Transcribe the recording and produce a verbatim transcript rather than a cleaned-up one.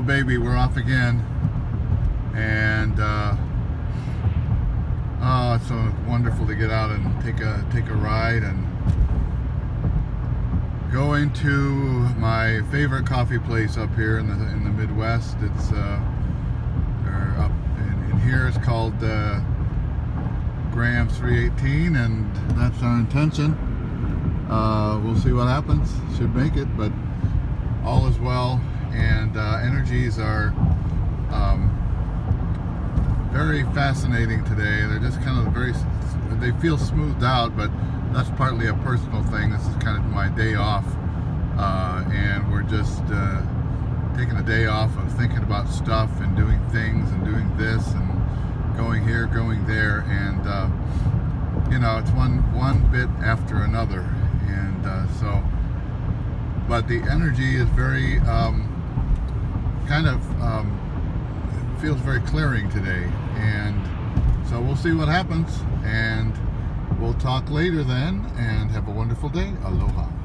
baby, we're off again, and uh, oh, it's so wonderful to get out and take a take a ride and go into my favorite coffee place up here in the in the Midwest. It's uh, or up in, in here. It's called uh, Graham's three eighteen, and that's our intention. Uh, we'll see what happens. Should make it, but all is well. And uh, energies are um, very fascinating today. They're just kind of very, they feel smoothed out, but that's partly a personal thing. This is kind of my day off, uh, and we're just uh, taking a day off of thinking about stuff and doing things and doing this and going here, going there, and uh, you know, it's one one bit after another, and uh, so. But the energy is very. Um, kind of um, feels very clearing today, and so we'll see what happens, and we'll talk later then, and have a wonderful day. Aloha.